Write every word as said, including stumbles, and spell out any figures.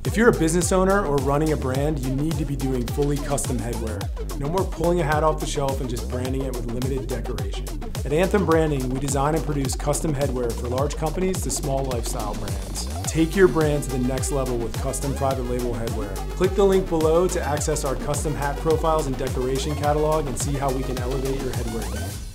If you're a business owner or running a brand, you need to be doing fully custom headwear. No more pulling a hat off the shelf and just branding it with limited decoration. At Anthem Branding, we design and produce custom headwear for large companies to small lifestyle brands. Take your brand to the next level with custom private label headwear. Click the link below to access our custom hat profiles and decoration catalog and see how we can elevate your headwear game.